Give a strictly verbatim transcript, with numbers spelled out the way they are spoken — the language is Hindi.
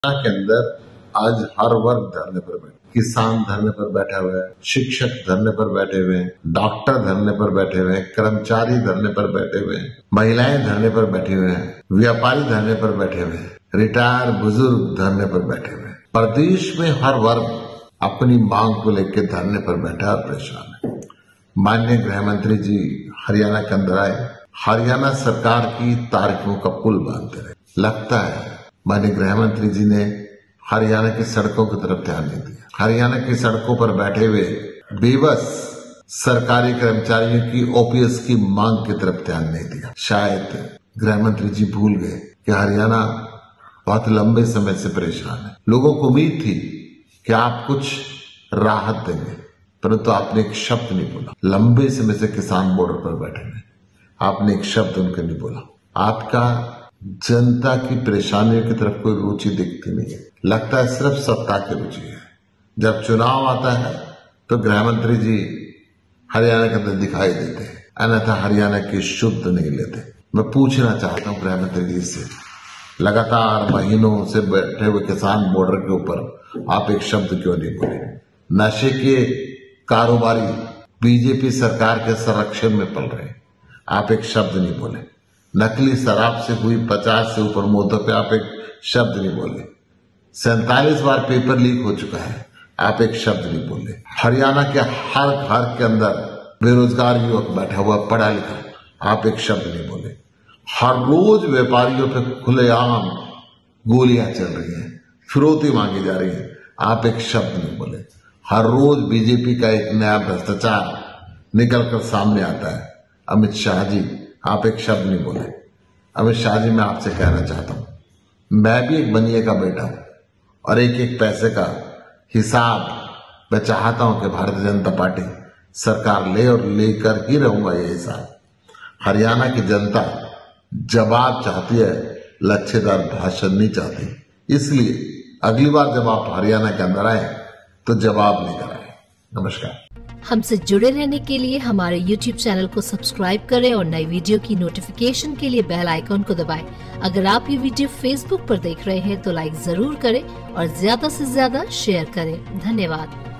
के अंदर आज हर वर्ग धरने पर बैठे, किसान धरने पर बैठा हुआ है, शिक्षक धरने पर बैठे हुए हैं, डॉक्टर धरने पर बैठे हुए हैं, कर्मचारी धरने पर बैठे हुए हैं, महिलाएं धरने पर बैठे हुए हैं, व्यापारी धरने पर बैठे हुए हैं, रिटायर बुजुर्ग धरने पर बैठे हुए हैं। प्रदेश में हर वर्ग अपनी मांग को लेकर धरने पर बैठा और परेशान है। माननीय गृह मंत्री जी हरियाणा के अंदर आए, हरियाणा सरकार की तारीफों का पुल बांधते रहे। लगता है माननीय गृह मंत्री जी ने हरियाणा की सड़कों की तरफ ध्यान नहीं दिया। हरियाणा की सड़कों पर बैठे हुए बेबस सरकारी कर्मचारियों की ओपीएस की मांग की तरफ ध्यान नहीं दिया। शायद गृह मंत्री जी भूल गए कि हरियाणा बहुत लंबे समय से परेशान है। लोगों को उम्मीद थी कि आप कुछ राहत देंगे, परंतु तो आपने एक शब्द नहीं बोला। लंबे समय से किसान बॉर्डर पर बैठे हैं, आपने एक शब्द उनके नहीं बोला। आपका जनता की परेशानियों की तरफ कोई रुचि दिखती नहीं है। लगता है सिर्फ सत्ता की रुचि है। जब चुनाव आता है तो गृह मंत्री जी हरियाणा के अंदर दिखाई देते हैं, अन्यथा हरियाणा की शुद्ध नहीं लेते। मैं पूछना चाहता हूँ गृह मंत्री जी से, लगातार महीनों से बैठे हुए किसान बॉर्डर के ऊपर आप एक शब्द क्यों नहीं बोले? नशे के कारोबारी बीजेपी सरकार के संरक्षण में पल रहे, आप एक शब्द नहीं बोले। नकली शराब से हुई पचास से ऊपर मौतों पे आप एक शब्द नहीं बोले। सैतालीस बार पेपर लीक हो चुका है, आप एक शब्द नहीं बोले। हरियाणा के हर घर के अंदर बेरोजगार युवक बैठा हुआ पढ़ा लिखा, आप एक शब्द नहीं बोले। हर रोज व्यापारियों पे खुलेआम गोलियां चल रही हैं, फिरौती मांगी जा रही है, आप एक शब्द नहीं बोले। हर रोज बीजेपी का एक नया भ्रष्टाचार निकल कर सामने आता है। अमित शाह जी, आप एक शब्द नहीं बोले। अमित शाह जी, मैं आपसे कहना चाहता हूं, मैं भी एक बनिए का बेटा हूं और एक एक पैसे का हिसाब मैं चाहता हूं कि भारतीय जनता पार्टी सरकार ले और लेकर ही रहूंगा ये हिसाब। हरियाणा की जनता जवाब चाहती है, लच्छेदार भाषण नहीं चाहती। इसलिए अगली बार जब आप हरियाणा के अंदर आए तो जवाब लेकर आए। नमस्कार। हमसे जुड़े रहने के लिए हमारे यूट्यूब चैनल को सब्सक्राइब करें और नई वीडियो की नोटिफिकेशन के लिए बेल आइकॉन को दबाएं। अगर आप ये वीडियो फेसबुक पर देख रहे हैं तो लाइक जरूर करें और ज्यादा से ज्यादा शेयर करें। धन्यवाद।